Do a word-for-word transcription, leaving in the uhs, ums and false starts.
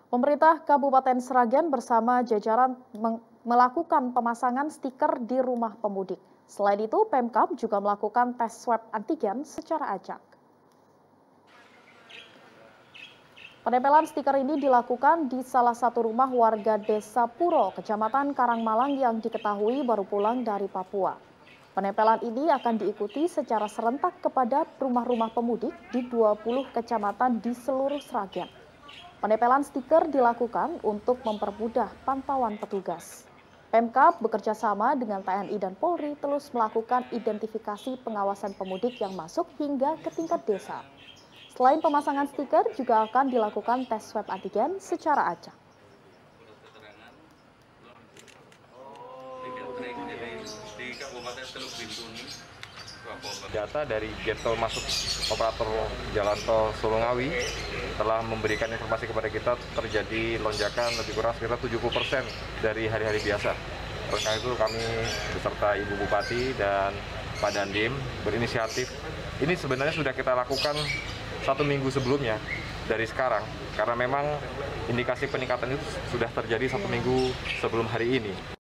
Pemerintah Kabupaten Sragen bersama jajaran melakukan pemasangan stiker di rumah pemudik. Selain itu, Pemkab juga melakukan tes swab antigen secara acak. Penempelan stiker ini dilakukan di salah satu rumah warga Desa Puro, Kecamatan Karangmalang yang diketahui baru pulang dari Papua. Penempelan ini akan diikuti secara serentak kepada rumah-rumah pemudik di dua puluh kecamatan di seluruh Sragen. Penempelan stiker dilakukan untuk mempermudah pantauan petugas. Pemkab bekerja sama dengan T N I dan Polri terus melakukan identifikasi pengawasan pemudik yang masuk hingga ke tingkat desa. Selain pemasangan stiker, juga akan dilakukan tes swab antigen secara acak. Data dari Get Tol masuk operator jalan tol Solo Ngawi telah memberikan informasi kepada kita terjadi lonjakan lebih kurang sekitar tujuh puluh persen dari hari-hari biasa. Oleh karena itu kami beserta Ibu Bupati dan Pak Dandim berinisiatif. Ini sebenarnya sudah kita lakukan satu minggu sebelumnya dari sekarang, karena memang indikasi peningkatan itu sudah terjadi satu minggu sebelum hari ini.